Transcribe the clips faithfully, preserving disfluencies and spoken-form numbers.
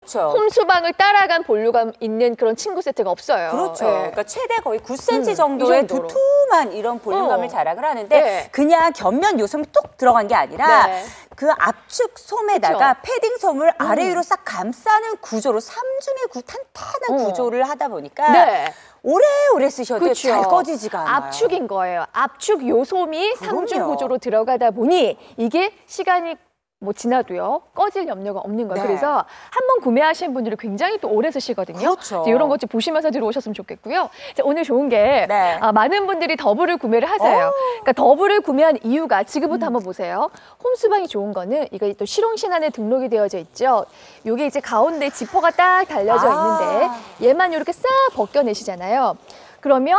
그렇죠. 홈수방을 따라간 볼륨감 있는 그런 친구 세트가 없어요. 그렇죠. 네. 그러니까 최대 거의 구 센티미터 음, 정도의 이 정도로. 두툼한 이런 볼륨감을 어. 자랑을 하는데 네. 그냥 겉면 요솜이 뚝 들어간 게 아니라 네. 그 압축 솜에다가 그쵸? 패딩 솜을 음. 아래 위로 싹 감싸는 구조로 삼중의 구, 탄탄한 어. 구조를 하다 보니까 네. 오래오래 쓰셔도 그쵸. 잘 꺼지지가 않아요. 압축인 거예요. 압축 요솜이 그럼요. 삼중 구조로 들어가다 보니 이게 시간이 뭐 지나도요 꺼질 염려가 없는 거예요. 네. 그래서 한 번 구매하신 분들이 굉장히 또 오래 쓰시거든요. 그렇죠. 이런 것 좀 보시면서 들어오셨으면 좋겠고요. 자, 오늘 좋은 게 네. 아, 많은 분들이 더블을 구매를 하세요. 그러니까 더블을 구매한 이유가 지금부터 음. 한번 보세요. 홈수방이 좋은 거는 이거 또 실용신안에 등록이 되어져 있죠. 이게 이제 가운데 지퍼가 딱 달려져 아. 있는데 얘만 이렇게 싹 벗겨내시잖아요. 그러면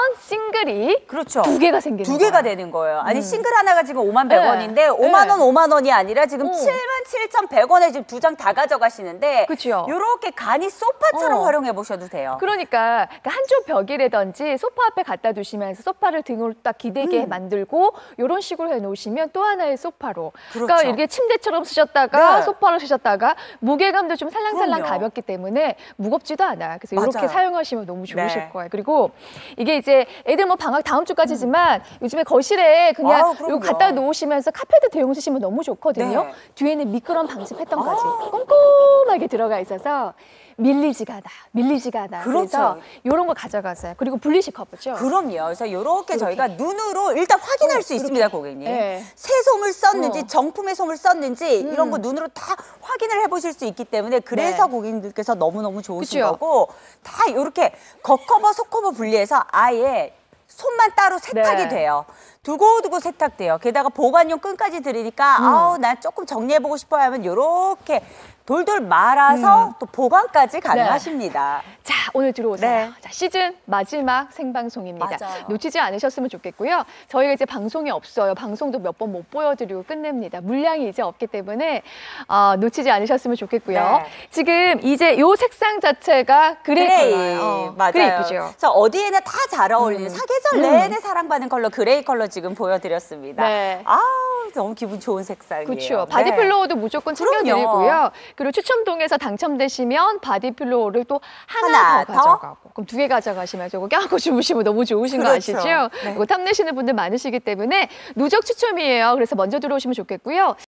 싱글이 그렇죠. 두 개가 생기는 두 개가 거예요. 되는 거예요. 아니 음. 싱글 하나가 지금 오만 백 원인데 네. 오만 원, 네. 오만 원이 아니라 지금 어. 칠만 칠천백 원에 지금 두 장 다 가져가시는데 그쵸. 이렇게 간이 소파처럼 어. 활용해 보셔도 돼요. 그러니까 한쪽 벽이라든지 소파 앞에 갖다 두시면서 소파를 등으로 딱 기대게 음. 만들고 이런 식으로 해놓으시면 또 하나의 소파로. 그렇죠. 그러니까 이렇게 침대처럼 쓰셨다가 네. 소파로 쓰셨다가 무게감도 좀 살랑살랑 그럼요. 가볍기 때문에 무겁지도 않아요. 그래서 이렇게 맞아요. 사용하시면 너무 좋으실 네. 거예요. 그리고 이게 이제 애들 뭐 방학 다음 주까지지만 음. 요즘에 거실에 그냥 아우, 이거 그럼요. 갖다 놓으시면서 카페트 대용 쓰시면 너무 좋거든요. 네. 뒤에는 미끄럼 방지 패턴까지 아. 꼼꼼하게 들어가 있어서 밀리지가 않아, 밀리지가 않아. 그렇죠. 그래서 이런 거 가져가세요. 그리고 분리식 커버죠. 그럼요. 그래서 이렇게 저희가 눈으로 일단 확인할 어, 수 있습니다, 고객님. 네. 새 솜을 썼는지 어. 정품의 솜을 썼는지 음. 이런 거 눈으로 다 확인을 해보실 수 있기 때문에 그래서 네. 고객님들께서 너무너무 좋으신 그쵸? 거고 다 이렇게 겉커버, 속커버 분리해서 아예 솜만 따로 세탁이 네. 돼요. 두고두고 세탁돼요. 게다가 보관용 끈까지 드리니까 음. 아우 난 조금 정리해보고 싶어요 하면 이렇게 돌돌 말아서 음. 또 보관까지 가능하십니다. 자, 오늘 들어오세요. 네. 자, 시즌 마지막 생방송입니다. 맞아요. 놓치지 않으셨으면 좋겠고요. 저희가 이제 방송이 없어요. 방송도 몇 번 못 보여드리고 끝냅니다. 물량이 이제 없기 때문에 어, 놓치지 않으셨으면 좋겠고요. 네. 지금 이제 요 색상 자체가 그레이, 그레이, 컬러예요. 어, 맞아요. 그레이 예쁘죠? 그래서 어디에나 다 잘 어울리는 음. 사계절 내내 사랑받는 컬러 그레이 컬러 지금 보여드렸습니다. 네. 아 너무 기분 좋은 색상이에요. 그렇죠. 네. 바디필로우도 무조건 챙겨드리고요. 그럼요. 그리고 추첨동에서 당첨되시면 바디필로우를 또 하나, 하나 더, 더? 가져가고. 그럼 두 개 가져가시면 저거 껴안고 주무시면 너무 좋으신 그렇죠. 거 아시죠? 네. 이거 탐내시는 분들 많으시기 때문에 누적 추첨이에요. 그래서 먼저 들어오시면 좋겠고요.